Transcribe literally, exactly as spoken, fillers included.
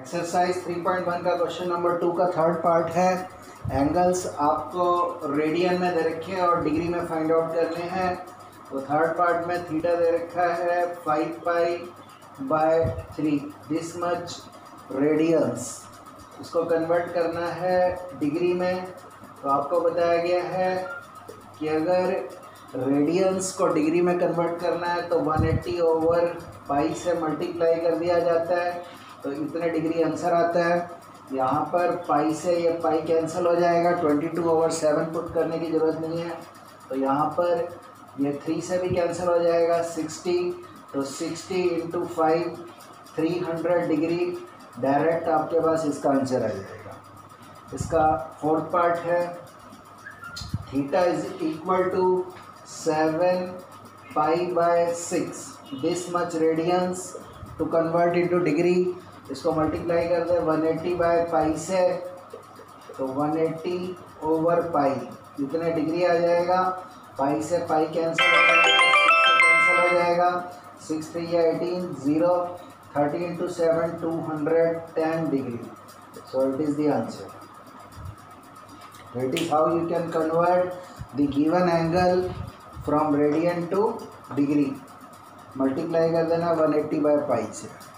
Exercise three point one का question number two का third part है। एंगल्स आपको रेडियन में दे रखे हैं और डिग्री में फाइंड आउट करने हैं। तो थर्ड पार्ट में थीटा दे रखा है five pi by three, this much radians. इसको कन्वर्ट करना है डिग्री में। तो आपको बताया गया है कि अगर रेडियंस को डिग्री में कन्वर्ट करना है तो वन एट्टी ओवर पाई से मल्टीप्लाई कर दिया जाता है, तो इतने डिग्री आंसर आता है। यहाँ पर पाई से ये पाई कैंसिल हो जाएगा, twenty two over seven put करने की ज़रूरत नहीं है। तो यहाँ पर ये थ्री से भी कैंसिल हो जाएगा, सिक्सटी, तो sixty into five, three hundred degree direct आपके पास इसका आंसर आ जाएगा। इसका फोर्थ पार्ट है theta is equal to seven pi by six, this much radians. To convert into degree इसको मल्टीप्लाई कर दे वन एट्टी बाय पाई से, तो वन एट्टी ओवर पाई इतने डिग्री आ जाएगा। पाई से पाई कैंसिल हो जाएगा, सिक्स से कैंसिल हो जाएगा, सिक्स थ्री या eighteen, zero, thirty into seven, two hundred ten degree. So it is the answer. That is how you can convert the given angle from radian to degree। Multiply कर देना one eighty by pi से।